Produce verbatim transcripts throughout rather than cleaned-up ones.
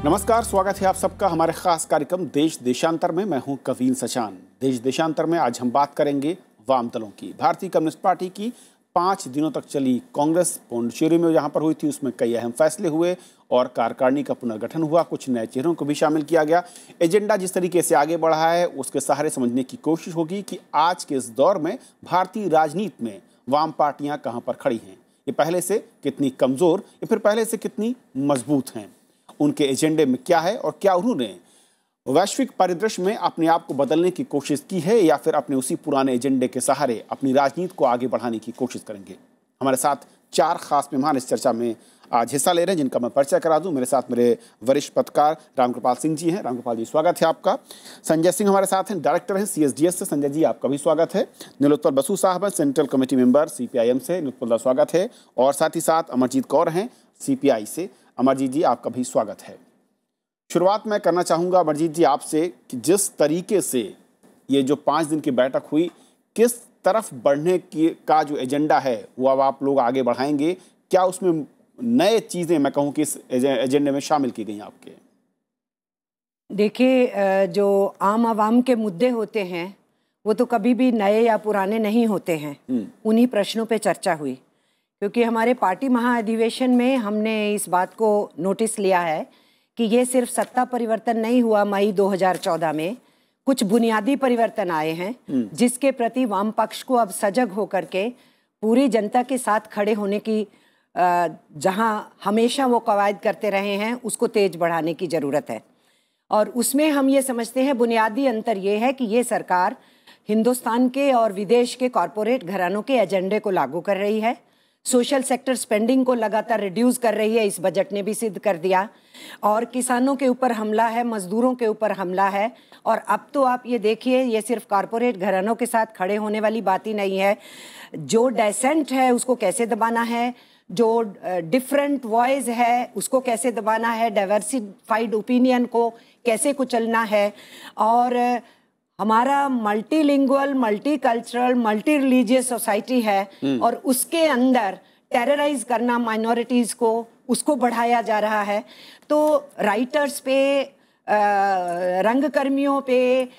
नमस्कार, स्वागत है आप सबका हमारे खास कार्यक्रम देश देशांतर में। मैं हूं कविंद्र सचान। देश देशांतर में आज हम बात करेंगे वाम दलों की। भारतीय कम्युनिस्ट पार्टी की पाँच दिनों तक चली कांग्रेस पौंडीचेरी में जहां पर हुई थी, उसमें कई अहम फैसले हुए और कार्यकारिणी का पुनर्गठन हुआ। कुछ नए चेहरों को भी शामिल किया गया। एजेंडा जिस तरीके से आगे बढ़ा है उसके सहारे समझने की कोशिश होगी कि आज के इस दौर में भारतीय राजनीति में वाम पार्टियां कहां पर खड़ी हैं, ये पहले से कितनी कमजोर या फिर पहले से कितनी मजबूत हैं, उनके एजेंडे में क्या है और क्या उन्होंने वैश्विक परिदृश्य में अपने आप को बदलने की कोशिश की है या फिर अपने उसी पुराने एजेंडे के सहारे अपनी राजनीति को आगे बढ़ाने की कोशिश करेंगे। हमारे साथ चार खास मेहमान इस चर्चा में आज हिस्सा ले रहे हैं, जिनका मैं परिचय करा दूं। मेरे साथ मेरे वरिष्ठ पत्रकार रामकृपाल सिंह जी हैं। रामकृपाल जी, स्वागत है आपका। संजय सिंह हमारे साथ हैं, डायरेक्टर हैं सी एस डी एस से। संजय जी, आपका भी स्वागत है। निलोत्पल बसु साहब हैं, central committee member C P I M से। निलोत्पल का स्वागत है। और साथ ही साथ अमरजीत कौर हैं, सी पी आई से। अमरजीत जी, आपका भी स्वागत है। शुरुआत मैं करना चाहूँगा अमरजीत जी आपसे कि जिस तरीके से ये जो पाँच दिन की बैठक हुई, किस तरफ बढ़ने की का जो एजेंडा है वो अब आप लोग आगे बढ़ाएंगे? क्या उसमें नए चीज़ें मैं कहूँ कि इस एजेंडे में शामिल की गई आपके? देखिए, जो आम आवाम के मुद्दे होते हैं वो तो कभी भी नए या पुराने नहीं होते हैं। उन्हीं प्रश्नों पे चर्चा हुई, क्योंकि हमारे पार्टी महाअधिवेशन में हमने इस बात को नोटिस लिया है कि ये सिर्फ सत्ता परिवर्तन नहीं हुआ। मई दो हज़ार चौदह में कुछ बुनियादी परिवर्तन आए हैं जिसके प्रति वाम पक्ष को अब सजग होकर के पूरी जनता के साथ खड़े होने की, जहां हमेशा वो कवायद करते रहे हैं, उसको तेज बढ़ाने की ज़रूरत है। और उसमें हम ये समझते हैं बुनियादी अंतर ये है कि ये सरकार हिंदुस्तान के और विदेश के कॉरपोरेट घरानों के एजेंडे को लागू कर रही है। सोशल सेक्टर स्पेंडिंग को लगातार रिड्यूस कर रही है, इस बजट ने भी सिद्ध कर दिया। और किसानों के ऊपर हमला है, मजदूरों के ऊपर हमला है। और अब तो आप ये देखिए, ये सिर्फ कॉरपोरेट घरानों के साथ खड़े होने वाली बात ही नहीं है। जो डेसेंट है उसको कैसे दबाना है, जो डिफरेंट वॉइस है उसको कैसे दबाना है, डाइवर्सिफाइड ओपिनियन को कैसे कुचलना है। और हमारा multilingual, multicultural, multi religious society है और उसके अंदर टेरराइज करना माइनॉरिटीज़ को, उसको बढ़ाया जा रहा है। तो राइटर्स पे, रंगकर्मियों पे,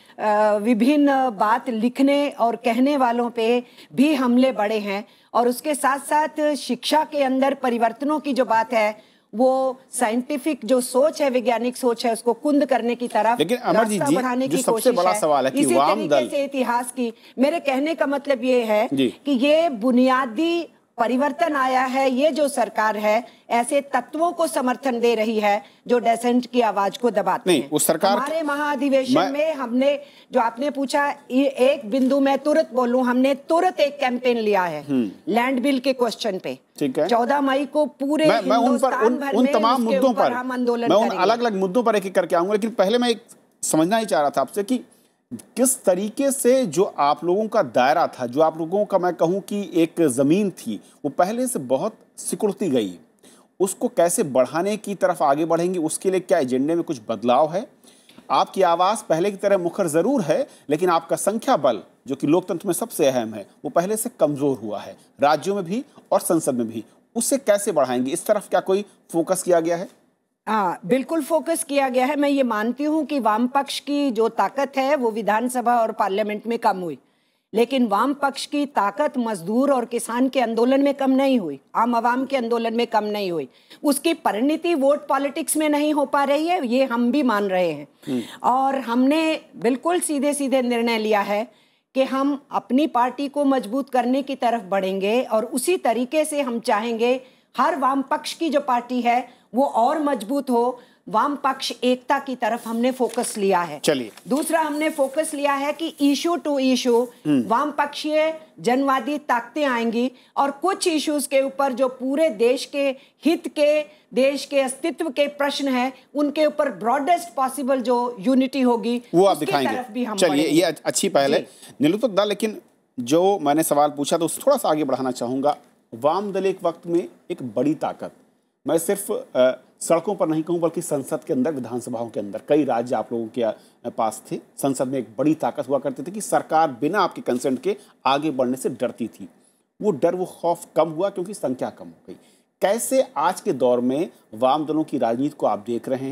विभिन्न बात लिखने और कहने वालों पे भी हमले बढ़े हैं। और उसके साथ साथ शिक्षा के अंदर परिवर्तनों की जो बात है, वो साइंटिफिक जो सोच है, वैज्ञानिक सोच है, उसको कुंद करने की तरफ लेकिन अमरजीत जी, बढ़ाने जो की सबसे कोशिश बड़ा है। सवाल है कि इसी वाम तरीके दल से इतिहास की, मेरे कहने का मतलब ये है कि ये बुनियादी परिवर्तन आया है। ये जो सरकार है ऐसे तत्वों को समर्थन दे रही है जो डेसेंट की आवाज को दबाते नहीं, हैं। उस सरकार हमारे महाअधिवेशन में हमने, जो आपने पूछा, एक बिंदु में तुरंत बोलूं, हमने तुरंत एक कैंपेन लिया है लैंड बिल के क्वेश्चन पे। ठीक है, चौदह मई को पूरे मैं, मैं उन पर उन, उन तमाम मुद्दों पर हम आंदोलन मैं उन अलग अलग मुद्दों पर एक एक करके आऊंगा। लेकिन पहले मैं एक समझना ही चाह रहा था आपसे कि किस तरीके से जो आप लोगों का दायरा था, जो आप लोगों का मैं कहूं कि एक जमीन थी, वो पहले से बहुत सिकुड़ती गई, उसको कैसे बढ़ाने की तरफ आगे बढ़ेंगे? उसके लिए क्या एजेंडे में कुछ बदलाव है? आपकी आवाज़ पहले की तरह मुखर ज़रूर है, लेकिन आपका संख्या बल, जो कि लोकतंत्र में सबसे अहम है, वो पहले से कमज़ोर हुआ है, राज्यों में भी और संसद में भी। उससे कैसे बढ़ाएंगे? इस तरफ क्या कोई फोकस किया गया है? हाँ, बिल्कुल फोकस किया गया है। मैं ये मानती हूँ कि वाम पक्ष की जो ताकत है वो विधानसभा और पार्लियामेंट में कम हुई, लेकिन वाम पक्ष की ताकत मजदूर और किसान के आंदोलन में कम नहीं हुई, आम आवाम के आंदोलन में कम नहीं हुई। उसकी परिणति वोट पॉलिटिक्स में नहीं हो पा रही है, ये हम भी मान रहे हैं। और हमने बिल्कुल सीधे सीधे निर्णय लिया है कि हम अपनी पार्टी को मजबूत करने की तरफ बढ़ेंगे और उसी तरीके से हम चाहेंगे हर वाम पक्ष की जो पार्टी है वो और मजबूत हो। वाम पक्ष एकता की तरफ हमने फोकस लिया है। चलिए, दूसरा हमने फोकस लिया है कि इशू टू इशू वाम पक्षीय जनवादी ताकतें आएंगी और कुछ इश्यूज के ऊपर जो पूरे देश के हित के, देश के अस्तित्व के प्रश्न हैं, उनके ऊपर ब्रॉडेस्ट पॉसिबल जो यूनिटी होगी वो आप दिखाएंगे। चलिए, ये अच्छी पहल है निलोत्पल। लेकिन जो मैंने सवाल पूछा तो थोड़ा सा आगे बढ़ाना चाहूंगा। वाम दल एक वक्त में एक बड़ी ताकत, मैं सिर्फ आ, सड़कों पर नहीं कहूँ बल्कि संसद के अंदर, विधानसभाओं के अंदर, कई राज्य आप लोगों के पास थे, संसद में एक बड़ी ताकत हुआ करती थी कि सरकार बिना आपके कंसेंट के आगे बढ़ने से डरती थी। वो डर, वो खौफ कम हुआ क्योंकि संख्या कम हो गई। कैसे आज के दौर में वाम दलों की राजनीति को आप देख रहे हैं?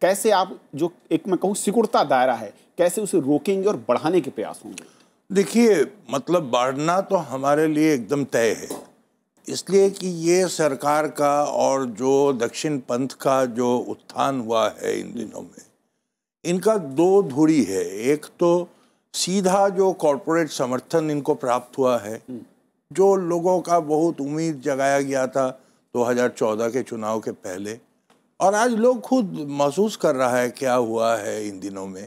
कैसे आप जो एक मैं कहूँ सिकुड़ता दायरा है, कैसे उसे रोकेंगे और बढ़ाने के प्रयास होंगे? देखिए, मतलब बढ़ना तो हमारे लिए एकदम तय है, इसलिए कि ये सरकार का और जो दक्षिण पंथ का जो उत्थान हुआ है इन दिनों में, इनका दो धुरी है। एक तो सीधा जो कॉरपोरेट समर्थन इनको प्राप्त हुआ है, जो लोगों का बहुत उम्मीद जगाया गया था दो हज़ार चौदह के चुनाव के पहले, और आज लोग खुद महसूस कर रहा है क्या हुआ है इन दिनों में।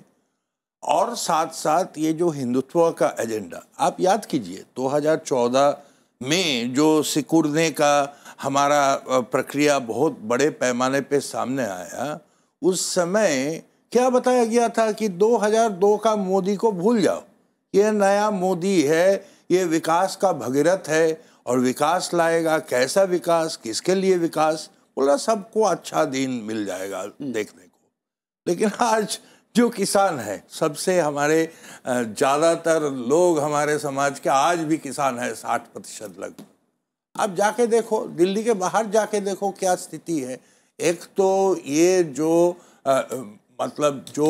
और साथ साथ ये जो हिंदुत्व का एजेंडा, आप याद कीजिए दो हज़ार चौदह में जो सिकुड़ने का हमारा प्रक्रिया बहुत बड़े पैमाने पे सामने आया, उस समय क्या बताया गया था कि दो हज़ार दो का मोदी को भूल जाओ, ये नया मोदी है, ये विकास का भगीरथ है और विकास लाएगा। कैसा विकास, किसके लिए विकास, बोला सबको अच्छा दिन मिल जाएगा देखने को। लेकिन आज जो किसान है, सबसे हमारे ज़्यादातर लोग हमारे समाज के आज भी किसान है, साठ प्रतिशत लगभग। आप जाके देखो, दिल्ली के बाहर जाके देखो क्या स्थिति है। एक तो ये जो आ, मतलब जो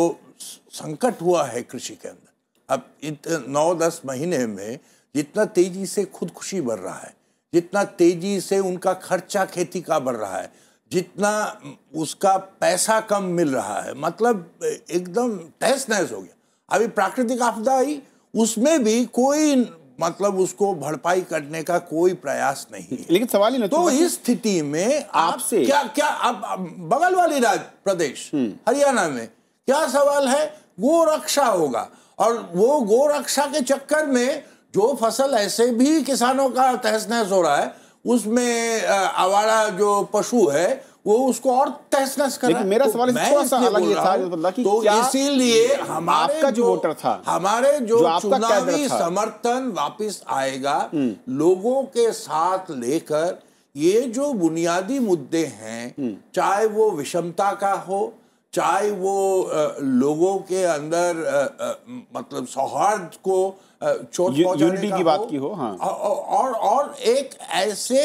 संकट हुआ है कृषि के अंदर, अब इत नौ दस महीने में जितना तेजी से खुदकुशी बढ़ रहा है, जितना तेजी से उनका खर्चा खेती का बढ़ रहा है, जितना उसका पैसा कम मिल रहा है, मतलब एकदम तहस नहस हो गया। अभी प्राकृतिक आपदा आई, उसमें भी कोई मतलब उसको भरपाई करने का कोई प्रयास नहीं है। लेकिन सवाल ही ना, तो इस स्थिति में आपसे क्या क्या अब बगल वाली राज्य प्रदेश हरियाणा में क्या सवाल है, गोरक्षा होगा। और वो गोरक्षा के चक्कर में जो फसल ऐसे भी किसानों का तहस नहस हो रहा है, उसमें आवारा जो पशु है वो उसको और तहस नहस कर रहा है। लेकिन मेरा सवाल थोड़ा सा अलग ये था कि तो इसीलिए हमारे आपका जो वोटर था, हमारे जो, जो चुनावी समर्थन वापस आएगा लोगों के साथ लेकर, ये जो बुनियादी मुद्दे हैं, चाहे वो विषमता का हो, चाहे वो आ, लोगों के अंदर आ, आ, मतलब सौहार्द को चोट पहुंचाने की बात की हो, हाँ, और और एक ऐसे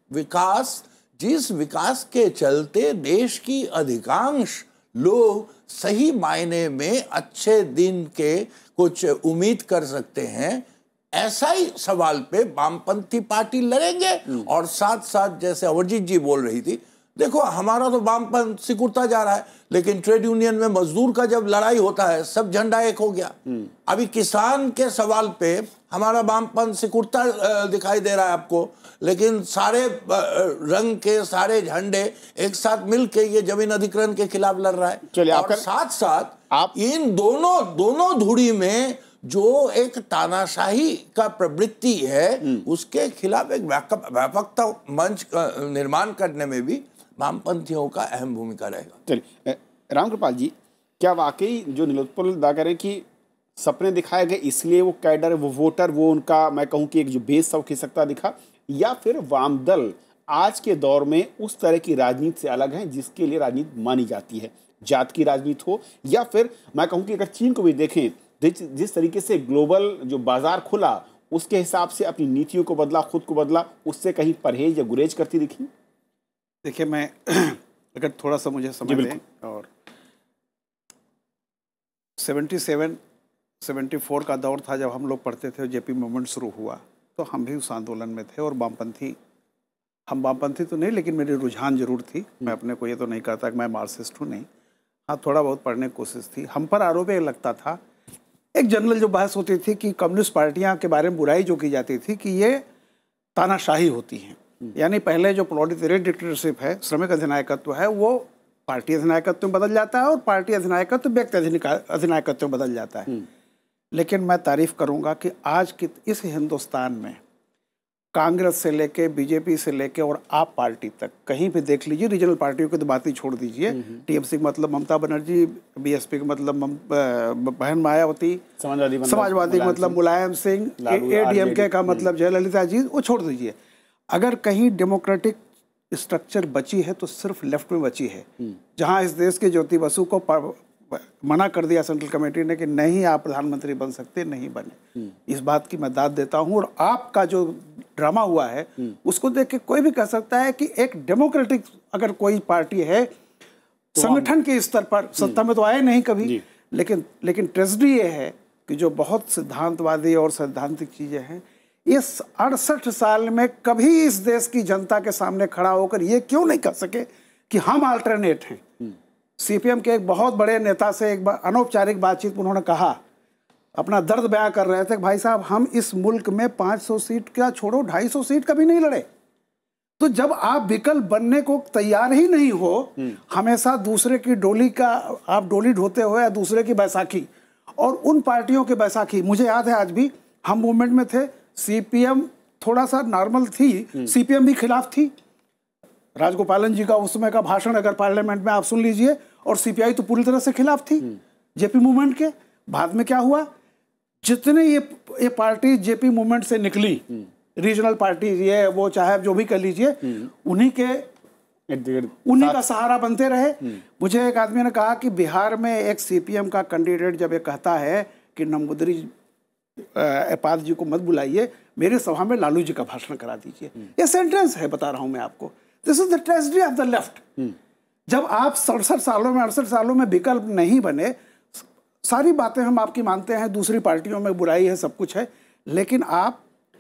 विकास जिस विकास के चलते देश की अधिकांश लोग सही मायने में अच्छे दिन के कुछ उम्मीद कर सकते हैं, ऐसा ही सवाल पे वामपंथी पार्टी लड़ेंगे। और साथ साथ जैसे अमरजीत जी बोल रही थी, देखो हमारा तो वामपंथ सिकुड़ता जा रहा है, लेकिन ट्रेड यूनियन में मजदूर का जब लड़ाई होता है सब झंडा एक हो गया। अभी किसान के सवाल पे हमारा वामपंथ सिकुड़ता दिखाई दे रहा है आपको, लेकिन सारे रंग के सारे झंडे एक साथ मिलके ये जमीन अधिग्रहण के खिलाफ लड़ रहा है। और साथ साथ आप इन दोनों दोनों धुरी में जो एक तानाशाही का प्रवृत्ति है, उसके खिलाफ एक व्यापकता मंच निर्माण करने में भी वामपंथियों का अहम भूमिका रहेगा। चलिए रामकृपाल जी, क्या वाकई जो नीलोत्पल दा करें कि सपने दिखाए गए इसलिए वो कैडर, वो वोटर, वो उनका मैं कहूँ कि एक जो बेस सब खिसकता दिखा, या फिर वाम दल आज के दौर में उस तरह की राजनीति से अलग है जिसके लिए राजनीति मानी जाती है, जात की राजनीति हो, या फिर मैं कहूँ कि अगर चीन को भी देखें, जिस तरीके से ग्लोबल जो बाजार खुला उसके हिसाब से अपनी नीतियों को बदला, खुद को बदला, उससे कहीं परहेज या गुरेज करती दिखी? देखिए, मैं अगर थोड़ा सा मुझे समझ लें, और सतहत्तर चौहत्तर का दौर था जब हम लोग पढ़ते थे, जेपी मूवमेंट शुरू हुआ, तो हम भी उस आंदोलन में थे। और वामपंथी, हम वामपंथी तो नहीं, लेकिन मेरी रुझान जरूर थी। मैं अपने को ये तो नहीं कहता कि मैं मार्क्सिस्ट हूँ, नहीं, हाँ थोड़ा बहुत पढ़ने की कोशिश थी। हम पर आरोप ये लगता था, एक जनरल जो बहस होती थी कि कम्युनिस्ट पार्टियां के बारे में बुराई जो की जाती थी कि ये तानाशाही होती हैं, यानी पहले जो प्रोलेटेरिएट डिक्टेटरशिप है, श्रमिक अधिनायकत्व है, वो पार्टी अधिनायकत्व में बदल जाता है और पार्टी अधिनायकत्व व्यक्ति अधिनायकत्व में बदल जाता है। लेकिन मैं तारीफ करूंगा कि आज की इस हिंदुस्तान में कांग्रेस से लेके बीजेपी से लेके और आप पार्टी तक कहीं भी देख लीजिए, रीजनल पार्टियों की तो बात ही छोड़ दीजिए, टीएमसी का मतलब ममता बनर्जी, बीएसपी का मतलब बहन मायावती, समाजवादी समाजवादी का मतलब मुलायम सिंह, एडीएमके का मतलब जयललिता जी, वो छोड़ दीजिए। अगर कहीं डेमोक्रेटिक स्ट्रक्चर बची है तो सिर्फ लेफ्ट में बची है, जहां इस देश के ज्योति बसु को मना कर दिया सेंट्रल कमेटी ने कि नहीं आप प्रधानमंत्री बन सकते, नहीं बने। इस बात की मैं दाद देता हूं। और आपका जो ड्रामा हुआ है उसको देख के कोई भी कह सकता है कि एक डेमोक्रेटिक अगर कोई पार्टी है संगठन के स्तर पर सत्ता में तो आए नहीं कभी, लेकिन लेकिन ट्रेजेडी ये है कि जो बहुत सिद्धांतवादी और सैद्धांतिक चीजें हैं, इस अड़सठ साल में कभी इस देश की जनता के सामने खड़ा होकर ये क्यों नहीं कह सके कि हम अल्टरनेट हैं। सीपीएम के एक बहुत बड़े नेता से एक अनौपचारिक बातचीत में उन्होंने कहा, अपना दर्द बयां कर रहे थे कि भाई साहब हम इस मुल्क में पाँच सौ सीट का छोड़ो ढाई सौ सीट कभी नहीं लड़े। तो जब आप विकल्प बनने को तैयार ही नहीं हो, हमेशा दूसरे की डोली का आप डोली ढोते हो या दूसरे की बैसाखी, और उन पार्टियों के बैसाखी, मुझे याद है आज भी हम मूवमेंट में थे, सीपीएम थोड़ा सा नॉर्मल थी, सीपीएम भी खिलाफ थी। राजगोपालन जी का उस समय का भाषण अगर पार्लियामेंट में आप सुन लीजिए, और सीपीआई तो पूरी तरह से खिलाफ थी जेपी मूवमेंट के। बाद में क्या हुआ, जितने ये ये पार्टी जेपी मूवमेंट से निकली, रीजनल पार्टी ये वो चाहे जो भी कर लीजिए, उन्हीं के उन्हीं का सहारा बनते रहे। मुझे एक आदमी ने कहा कि बिहार में एक सीपीएम का कैंडिडेट जब ये कहता है कि नंबूदरी एपाद जी को मत बुलाइए, मेरे सभा में लालू जी का भाषण करा दीजिए, ये सेंटेंस है, बता रहा हूं मैं आपको। This is the tragedy of the left. जब आप सड़सठ सालों में अड़सठ सालों में विकल्प नहीं बने, सारी बातें हम आपकी मानते हैं, दूसरी पार्टियों में बुराई है, सब कुछ है, लेकिन आप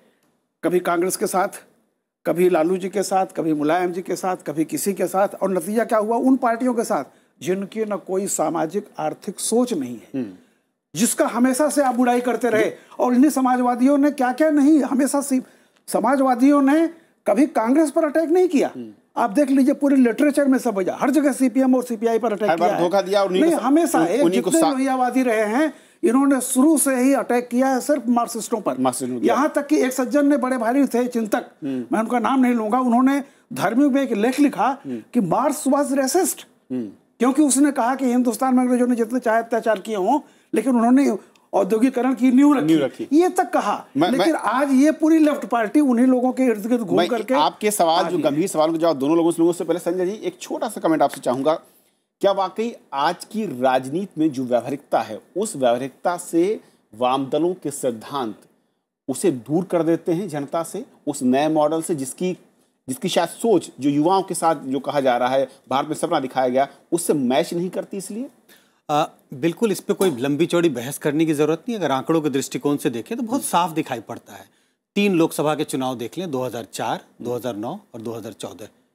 कभी कांग्रेस के साथ, कभी लालू जी के साथ, कभी मुलायम जी के साथ, कभी किसी के साथ, और नतीजा क्या हुआ, उन पार्टियों के साथ जिनकी न कोई सामाजिक आर्थिक सोच नहीं है, जिसका हमेशा से आप बुराई करते रहे। और इन्हीं समाजवादियों ने क्या क्या नहीं, हमेशा समाजवादियों ने कभी कांग्रेस पर अटैक नहीं किया। आप देख लीजिए पूरे लिटरेचर में सब वजह, हर जगह सीपीएम और सीपीआई पर अटैक किया है, धोखा दिया। नहीं, हमेशा जितने लोहियावादी रहे हैं, इन्होंने शुरू से ही अटैक किया है सिर्फ मार्क्सिस्टों पर। यहाँ तक कि एक सज्जन ने, बड़े भारी थे चिंतक, मैं उनका नाम नहीं लूंगा, उन्होंने धार्मिक में एक लेख लिखा कि मार्क्स वाज रेसिस्ट, क्योंकि उसने कहा कि हिंदुस्तान में अंग्रेजों ने जितने चाहे अत्याचार किए हों, लेकिन उन्होंने औद्योगिकरण की नींव रखी, रखी ये तक कहा। मैं, लेकिन मैं, आज ये पूरी लेफ्ट पार्टी उन्हीं लोगों के इर्द गिर्द घूम करके आपके सवाल, जो गंभीर सवाल के जवाब दोनों लोगों से, लोगों से पहले संजय जी एक छोटा सा कमेंट आपसे चाहूंगा, क्या वाकई आज की राजनीति में जो व्यावहारिकता है, उस व्यावहारिकता से वाम दलों के सिद्धांत उसे दूर कर देते हैं जनता से, उस नए मॉडल से, जिसकी जिसकी शायद सोच जो युवाओं के साथ जो कहा जा रहा है, भारत में सपना दिखाया गया, उससे मैच नहीं करती? इसलिए आ, बिल्कुल इस पे कोई लंबी चौड़ी बहस करने की जरूरत नहीं। अगर आंकड़ों के दृष्टिकोण से देखें तो बहुत साफ दिखाई पड़ता है। तीन लोकसभा के चुनाव देख लें, दो हज़ार चार, दो हज़ार नौ और दो हज़ार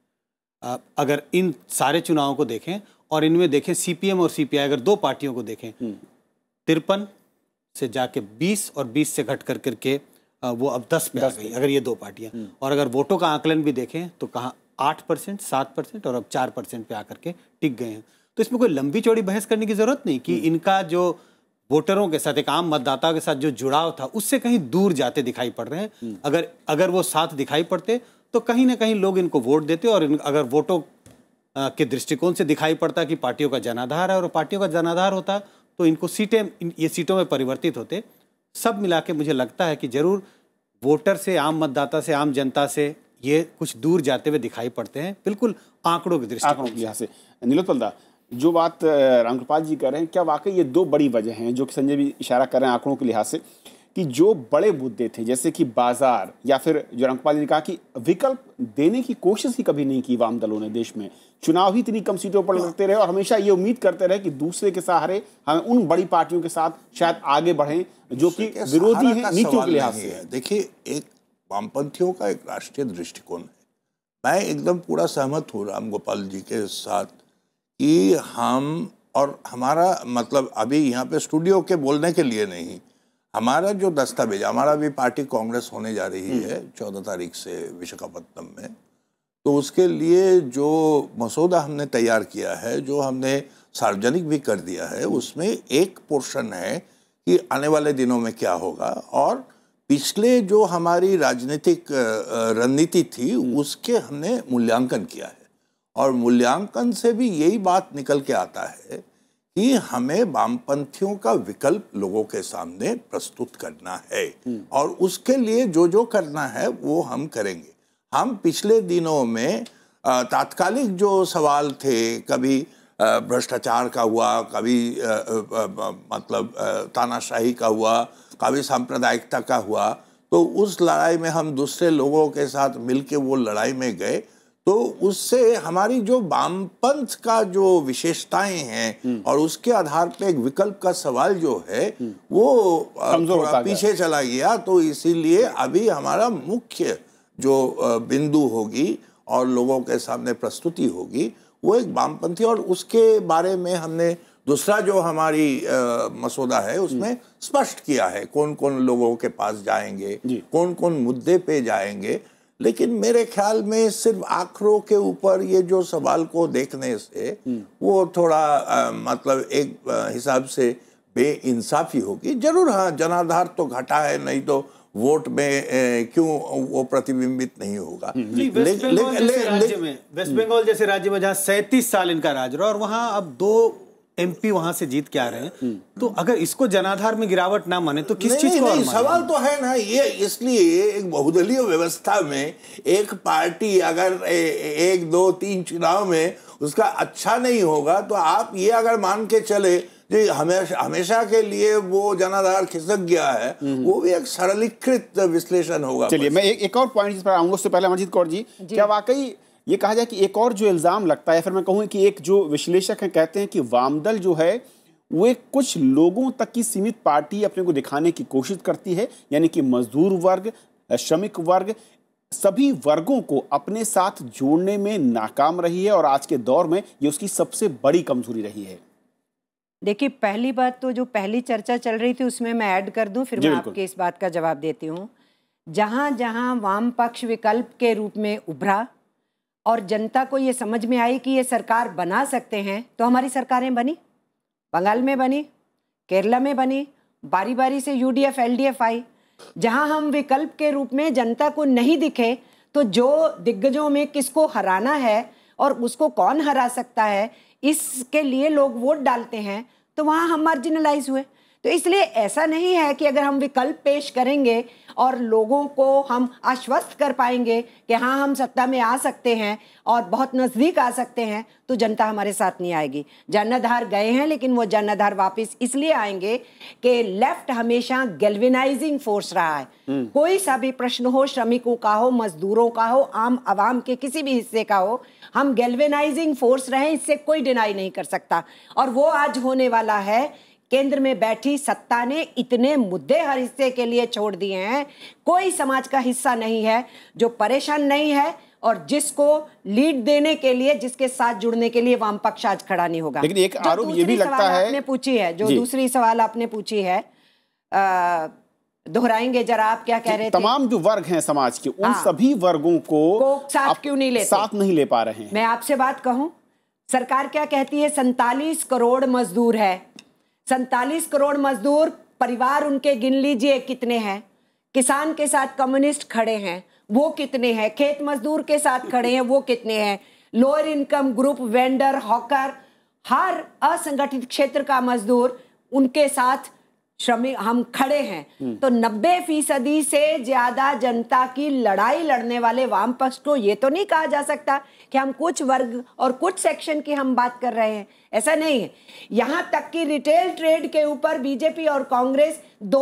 चौदह। अगर इन सारे चुनावों को देखें और इनमें देखें सीपीएम और सीपीआई, अगर दो पार्टियों को देखें, तिरपन से जाके बीस और बीस से घट कर करके वो अब दस पे आ गई, अगर ये दो पार्टियां। और अगर वोटों का आकलन भी देखें तो कहाँ आठ परसेंट, सात परसेंट और अब चार परसेंट पे आकर के टिक गए हैं। तो इसमें कोई लंबी चौड़ी बहस करने की जरूरत नहीं कि इनका जो वोटरों के साथ, एक आम मतदाताओं के साथ जो जुड़ाव था, उससे कहीं दूर जाते दिखाई पड़ रहे हैं। अगर अगर वो साथ दिखाई पड़ते तो कहीं ना कहीं लोग इनको वोट देते, और अगर वोटों के दृष्टिकोण से दिखाई पड़ता कि पार्टियों का जनाधार है और पार्टियों का जनाधार होता तो इनको सीटें, ये सीटों में परिवर्तित होते। सब मिला के मुझे लगता है कि जरूर वोटर से, आम मतदाता से, आम जनता से ये कुछ दूर जाते हुए दिखाई पड़ते हैं, बिल्कुल आंकड़ों के दृष्टिकोण से। नीलोत्पल दा, जो बात रामकृपाल जी कर रहे हैं, क्या वाकई ये दो बड़ी वजह हैं जो कि संजय भी इशारा कर रहे हैं आंकड़ों के लिहाज से, कि जो बड़े मुद्दे थे जैसे कि बाजार, या फिर जो रामकृपाल जी ने कहा कि विकल्प देने की कोशिश ही कभी नहीं की वाम दलों ने देश में, चुनाव ही इतनी कम सीटों पर लड़ते रहे और हमेशा ये उम्मीद करते रहे कि दूसरे के सहारे हम उन बड़ी पार्टियों के साथ शायद आगे बढ़ें जो कि विरोधी हैं नीतियों के लिहाज से। देखिए, एक वामपंथियों का एक राष्ट्रीय दृष्टिकोण है। मैं एकदम पूरा सहमत हूँ रामगोपाल जी के साथ कि हम, और हमारा मतलब अभी यहाँ पे स्टूडियो के बोलने के लिए नहीं, हमारा जो दस्तावेज, हमारा भी पार्टी कांग्रेस होने जा रही है चौदह तारीख से विशाखापट्टनम में, तो उसके लिए जो मसौदा हमने तैयार किया है, जो हमने सार्वजनिक भी कर दिया है, उसमें एक पोर्शन है कि आने वाले दिनों में क्या होगा, और पिछले जो हमारी राजनीतिक रणनीति थी उसके हमने मूल्यांकन किया है। और मूल्यांकन से भी यही बात निकल के आता है कि हमें वामपंथियों का विकल्प लोगों के सामने प्रस्तुत करना है, और उसके लिए जो जो करना है वो हम करेंगे। हम पिछले दिनों में तात्कालिक जो सवाल थे, कभी भ्रष्टाचार का हुआ, कभी आ, आ, आ, मतलब तानाशाही का हुआ, कभी सांप्रदायिकता का हुआ, तो उस लड़ाई में हम दूसरे लोगों के साथ मिलके वो लड़ाई में गए, तो उससे हमारी जो वामपंथ का जो विशेषताएं हैं और उसके आधार पे एक विकल्प का सवाल जो है वो थोड़ा पीछे चला गया। तो इसीलिए अभी हमारा मुख्य जो बिंदु होगी और लोगों के सामने प्रस्तुति होगी वो एक वामपंथी, और उसके बारे में हमने दूसरा जो हमारी आ, मसौदा है उसमें स्पष्ट किया है कौन कौन लोगों के पास जाएंगे, कौन कौन मुद्दे पे जाएंगे। लेकिन मेरे ख्याल में सिर्फ आंकड़ों के ऊपर ये जो सवाल को देखने से वो थोड़ा आ, मतलब एक हिसाब से बेइंसाफी होगी। जरूर हाँ, जनाधार तो घटा है, नहीं तो वोट में ए, क्यों वो प्रतिबिंबित नहीं होगा। वेस्ट बंगाल जैसे राज्य में वेस्ट बंगाल जैसे राज्य में जहाँ सैंतीस साल इनका राज रहा और वहाँ अब दो एमपी वहां से जीत के आ रहे हैं, तो अगर इसको जनाधार में गिरावट ना माने तो किस चीज को और माने? सवाल तो है ना ये, इसलिए एक बहुदलीय व्यवस्था में एक पार्टी अगर ए, एक दो तीन चुनाव में उसका अच्छा नहीं होगा तो आप ये अगर मान के चले जो हमेशा हमेशा के लिए वो जनाधार खिसक गया है, वो भी एक सरलीकृत विश्लेषण होगा। चलिए मैं एक, एक और पॉइंट जिस पर आऊंगा, उससे पहले अमरजीत कौर जी, जी, क्या वाकई ये कहा जाए कि एक और जो इल्जाम लगता है, फिर मैं कहूँ कि एक जो विश्लेषक हैं कहते हैं कि वामदल जो है वो एक कुछ लोगों तक की सीमित पार्टी अपने को दिखाने की कोशिश करती है, यानी कि मजदूर वर्ग, श्रमिक वर्ग, सभी वर्गों को अपने साथ जोड़ने में नाकाम रही है और आज के दौर में ये उसकी सबसे बड़ी कमजोरी रही है। देखिए, पहली बात तो जो पहली चर्चा चल रही थी उसमें मैं ऐड कर दूं, फिर मैं आपके इस बात का जवाब देती हूँ। जहां जहां वाम पक्ष विकल्प के रूप में उभरा और जनता को ये समझ में आई कि ये सरकार बना सकते हैं, तो हमारी सरकारें बनी। बंगाल में बनी, केरला में बनी, बारी बारी से यूडीएफ एलडीएफ आई। जहां हम विकल्प के रूप में जनता को नहीं दिखे तो जो दिग्गजों में किसको हराना है और उसको कौन हरा सकता है, इसके लिए लोग वोट डालते हैं, तो वहाँ हम मार्जिनलाइज हुए। तो इसलिए ऐसा नहीं है कि अगर हम विकल्प पेश करेंगे और लोगों को हम आश्वस्त कर पाएंगे कि हाँ हम सत्ता में आ सकते हैं और बहुत नज़दीक आ सकते हैं, तो जनता हमारे साथ नहीं आएगी। जनाधार गए हैं, लेकिन वो जनाधार वापस इसलिए आएंगे कि लेफ्ट हमेशा गैल्वेनाइजिंग फोर्स रहा है। कोई सा भी प्रश्न हो, श्रमिकों का हो, मजदूरों का हो, आम आवाम के किसी भी हिस्से का हो, हम गैल्वेनाइजिंग फोर्स रहे, इससे कोई डिनाई नहीं कर सकता। और वो आज होने वाला है। केंद्र में बैठी सत्ता ने इतने मुद्दे हर हिस्से के लिए छोड़ दिए हैं, कोई समाज का हिस्सा नहीं है जो परेशान नहीं है और जिसको लीड देने के लिए, जिसके साथ जुड़ने के लिए वाम पक्ष आज खड़ा नहीं होगा। लेकिन एक आरोप ये भी लगता है, आपने पूछी है जो दूसरी सवाल आपने पूछी है, दोहराएंगे जरा, आप क्या कह रहे थे? तमाम जो वर्ग हैं समाज के, उन हाँ, सभी वर्गों को, को साथ क्यों नहीं लेते, साथ नहीं ले पा रहे हैं। मैं आपसे बात कहूं, सरकार क्या कहती है? सैंतालीस करोड़ मजदूर है। सैंतालीस करोड़ मजदूर, परिवार उनके गिन लीजिए कितने हैं। किसान के साथ कम्युनिस्ट खड़े हैं, वो कितने हैं? खेत मजदूर के साथ खड़े हैं, वो कितने हैं? Lower income group, vendor, hawker, हर असंगठित क्षेत्र का मजदूर, उनके साथ श्रमिक हम खड़े हैं। तो नब्बे फीसदी से ज्यादा जनता की लड़ाई लड़ने वाले वाम पक्ष को ये तो नहीं कहा जा सकता कि हम कुछ वर्ग और कुछ सेक्शन की हम बात कर रहे हैं। ऐसा नहीं है। यहां तक कि रिटेल ट्रेड के ऊपर बीजेपी और कांग्रेस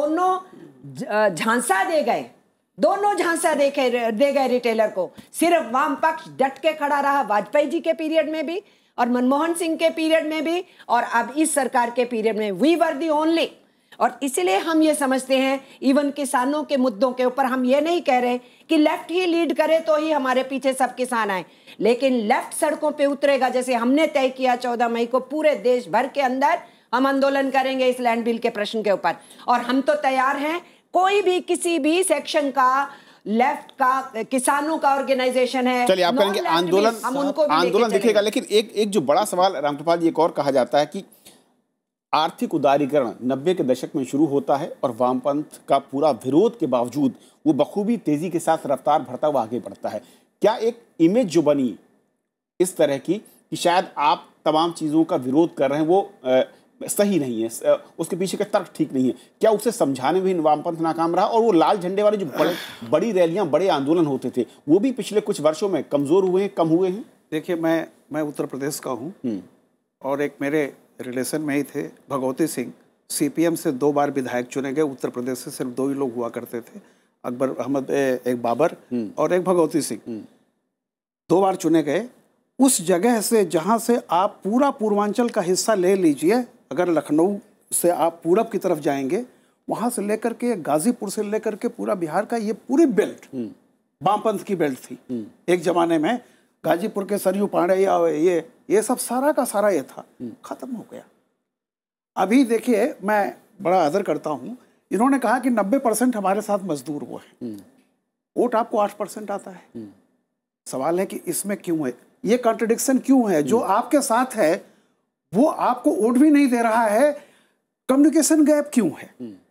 दोनों झांसा दे गए, दोनों झांसा दे दे गए रिटेलर को। सिर्फ वाम पक्ष डट के खड़ा रहा, वाजपेयी जी के पीरियड में भी और मनमोहन सिंह के पीरियड में भी, और अब इस सरकार के पीरियड में। We were the only. और इसलिए हम ये समझते हैं, इवन किसानों के मुद्दों के ऊपर हम ये नहीं कह रहे कि लेफ्ट ही लीड करे तो ही हमारे पीछे सब किसान आए, लेकिन लेफ्ट सड़कों पे उतरेगा। जैसे हमने तय किया चौदह मई को पूरे देश भर के अंदर हम आंदोलन करेंगे इस लैंड बिल के प्रश्न के ऊपर, और हम तो तैयार हैं। कोई भी किसी भी सेक्शन का, लेफ्ट का, किसानों का ऑर्गेनाइजेशन है, चलिए आप कहेंगे आंदोलन, हम उनको आंदोलन दिखेगा। लेकिन एक एक जो बड़ा सवाल रामकृपाल जी, एक और कहा जाता है कि आर्थिक उदारीकरण नब्बे के दशक में शुरू होता है और वामपंथ का पूरा विरोध के बावजूद वो बखूबी तेजी के साथ रफ्तार भरता हुआ आगे बढ़ता है। क्या एक इमेज जो बनी इस तरह की कि शायद आप तमाम चीज़ों का विरोध कर रहे हैं वो आ, सही नहीं है, उसके पीछे का तर्क ठीक नहीं है, क्या उसे समझाने में भी वामपंथ नाकाम रहा? और वो लाल झंडे वाले जो बड़े बड़ी रैलियां, बड़े आंदोलन होते थे, वो भी पिछले कुछ वर्षों में कमज़ोर हुए हैं, कम हुए हैं? देखिए, मैं मैं उत्तर प्रदेश का हूँ और एक मेरे रिलेशन में ही थे भगवती सिंह, सीपीएम से दो बार विधायक चुने गए। उत्तर प्रदेश से सिर्फ दो ही लोग हुआ करते थे, अकबर अहमद, एक बाबर और एक भगवती सिंह। दो बार चुने गए, उस जगह से जहाँ से आप पूरा पूर्वांचल का हिस्सा ले लीजिए, अगर लखनऊ से आप पूरब की तरफ जाएंगे, वहाँ से लेकर के गाजीपुर से लेकर के पूरा बिहार का ये पूरी बेल्ट वामपंथ की बेल्ट थी एक जमाने में। गाजीपुर के सरयू पाड़े या ये ये सब सारा का सारा ये था, खत्म हो गया। अभी देखिए, मैं बड़ा आदर करता हूँ, इन्होंने कहा कि नब्बे परसेंट हमारे साथ मजदूर हुए हैं, वोट आपको आठ परसेंट आता है। सवाल है कि इसमें क्यों है ये कॉन्ट्रडिक्शन, क्यों है? जो आपके साथ है वो आपको वोट भी नहीं दे रहा है, कम्युनिकेशन गैप क्यों है?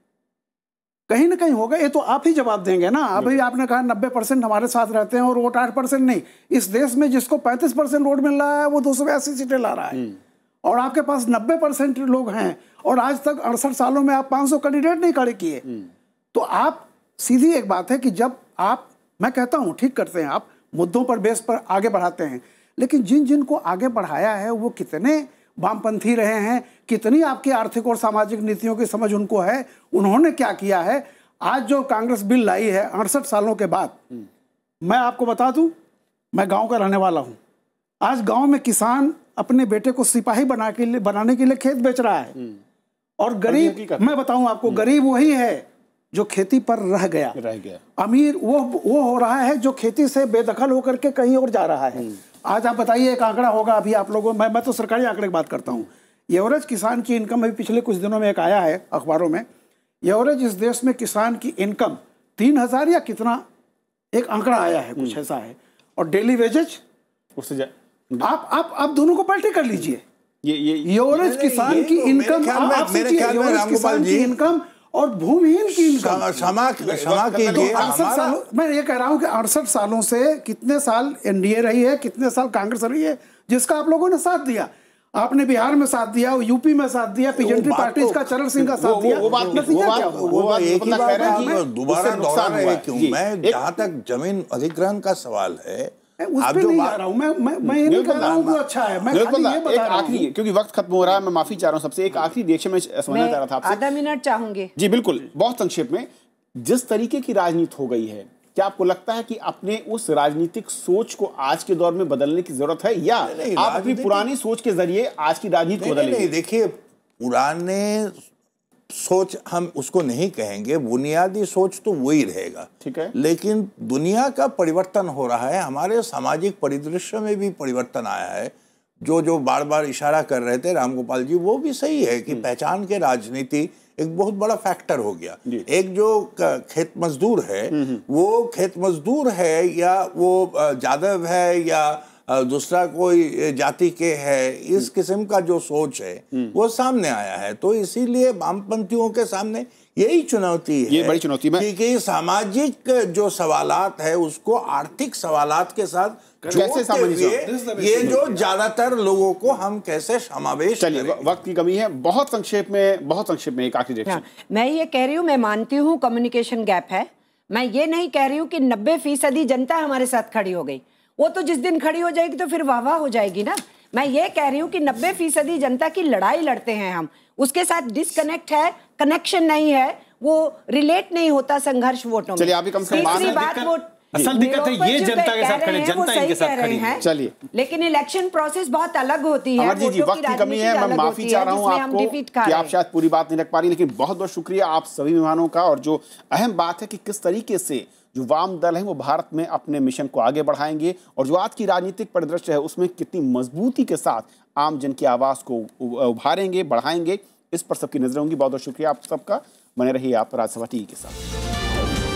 कहीं ना कहीं होगा, ये तो आप ही जवाब देंगे ना। अभी आपने कहा नब्बे परसेंट हमारे साथ रहते हैं और वोट आठ परसेंट नहीं। इस देश में जिसको पैंतीस परसेंट वोट मिल रहा है वो दो सौ बयासी सीटें ला रहा है, और आपके पास नब्बे परसेंट लोग हैं और आज तक अड़सठ सालों में आप पाँच सौ कैंडिडेट नहीं खड़े किए। तो आप सीधी एक बात है कि जब आप, मैं कहता हूँ ठीक करते हैं आप, मुद्दों पर बेस पर आगे बढ़ाते हैं, लेकिन जिन जिन को आगे बढ़ाया है वो कितने वामपंथी रहे हैं, कितनी आपकी आर्थिक और सामाजिक नीतियों की समझ उनको है, उन्होंने क्या किया है। आज जो कांग्रेस बिल लाई है अड़सठ सालों के बाद, मैं आपको बता दूं, मैं गांव का रहने वाला हूं। आज गांव में किसान अपने बेटे को सिपाही बना के लिए बनाने के लिए खेत बेच रहा है, और गरीब, मैं बताऊं आपको, गरीब वही है जो खेती पर रह गया, रह गया। अमीर वो वो हो रहा है जो खेती से बेदखल होकर के कहीं और जा रहा है। आज आप बताइए, एक आंकड़ा होगा अभी आप लोगों, मैं मैं तो सरकारी आंकड़े की बात करता हूँ। एवरेज किसान की इनकम अभी पिछले कुछ दिनों में एक आया है अखबारों में, एवरेज इस देश में किसान की इनकम तीन हजार या कितना एक आंकड़ा आया है, कुछ ऐसा है। और डेली वेजेज उससे आप आप आप दोनों को पलटी कर लीजिए। ये ये एवरेज किसान की इनकम, आप सोचिए एवरेज किसान की इनकम और भूमिहीन की इनकम, क्षमा क्षमा कीजिए, अड़सठ सालों, मैं ये कह रहा हूँ कि अड़सठ सालों से कितने साल एनडीए रही है, कितने साल कांग्रेस रही है, जिसका आप लोगों ने साथ दिया। आपने बिहार में साथ दिया, यूपी में साथ दिया, पीजेंट्री पार्टीज का चरण सिंह का साथ दिया। वो बात वो एक ही बात है, दोबारा दोहरा रहे क्यों? मैं जहाँ तक जमीन अधिग्रहण का सवाल है, आप जो बात रहा हूं, मैं मैं मैं ये नहीं कह रहा हूं वो अच्छा है, मैं खाली ये बता रहा हूं। आखिरी, क्योंकि वक्त खत्म हो रहा है, मैं माफी चाह रहा हूं सबसे, एक आखिरी रिएक्शन में समझना चाह रहा था आपसे, आधा मिनट चाहूंगी। जी बिल्कुल, बहुत संक्षेप में। जिस तरीके की राजनीति हो गई है, क्या आपको लगता है कि अपने उस राजनीतिक सोच को आज के दौर में बदलने की जरूरत है, या आप अपनी पुरानी सोच के जरिए आज की राजनीति बदलेंगे? देखिए, पुराने सोच हम उसको नहीं कहेंगे, बुनियादी सोच तो वही रहेगा, ठीक है। लेकिन दुनिया का परिवर्तन हो रहा है, हमारे सामाजिक परिदृश्य में भी परिवर्तन आया है। जो जो बार बार इशारा कर रहे थे रामगोपाल जी, वो भी सही है कि पहचान के राजनीति एक बहुत बड़ा फैक्टर हो गया। एक जो खेत मजदूर है, वो खेत मजदूर है या वो यादव है या दूसरा कोई जाति के है, इस किस्म का जो सोच है वो सामने आया है। तो इसीलिए वामपंथियों के सामने यही चुनौती है, ये बड़ी चुनौती में कि सामाजिक जो सवालात है उसको आर्थिक सवालात के साथ कैसे समावेश, ये जो ज्यादातर लोगों को हम कैसे समावेश। चलिए, वक्त की कमी है, बहुत संक्षेप में, बहुत संक्षेप में एक आखिरी रिएक्शन। मैं ये कह रही हूँ, मैं मानती हूँ कम्युनिकेशन गैप है, मैं ये नहीं कह रही हूँ कि नब्बे फीसदी जनता हमारे साथ खड़ी हो गई। वो तो जिस दिन खड़ी हो जाएगी तो फिर वाह वाह हो जाएगी ना। मैं ये कह रही हूँ कि नब्बे फीसदी जनता की लड़ाई लड़ते हैं हम, उसके साथ डिस्कनेक्ट है, कनेक्शन नहीं है, वो रिलेट नहीं होता संघर्ष वोटों में। चलिए, अभी कम से कम तीसरी बात, वो असल दिक्कत है ये जनता के साथ खड़े, जनता इनके साथ खड़ी है। चलिए, लेकिन इलेक्शन प्रोसेस बहुत अलग होती है। अमरजीत जी, वक्त की कमी है, मैं माफी चाह रहा हूं आपको कि आप शायद पूरी बात नहीं रख पा रही, लेकिन बहुत बहुत शुक्रिया आप सभी मेहमानों का। और जो अहम बात है कि किस तरीके से जो वाम दल है वो भारत में अपने मिशन को आगे बढ़ाएंगे, और जो आज की राजनीतिक परिदृश्य है उसमें कितनी मजबूती के साथ आम जन की आवाज को उभारेंगे, बढ़ाएंगे, इस पर सबकी नजरें होंगी। बहुत बहुत शुक्रिया आप सबका। बने रहिए आप राज्यसभा टीवी के साथ।